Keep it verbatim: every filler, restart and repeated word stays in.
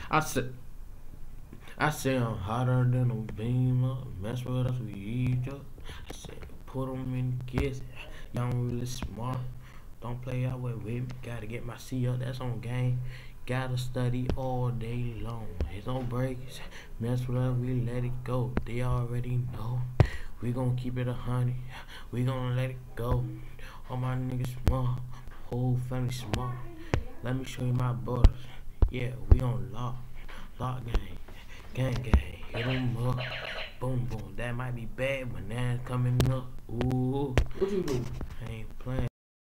I said, I say I'm hotter than a beamer. Mess with us, we eat up. I said, put 'em in the kids. Y'all really smart. Don't play out with me. Gotta get my C up. That's on game. Gotta study all day long. It's on breaks. Mess with us, we let it go. They already know. We gon' keep it a honey. We gon' let it go. All my niggas smart. Whole family smart. Let me show you my brothers. Yeah, we on lock. Lock gang. Gang gang. Hit 'em up. Boom boom. That might be bad, but now it's coming up. Ooh. What you do? I ain't playing.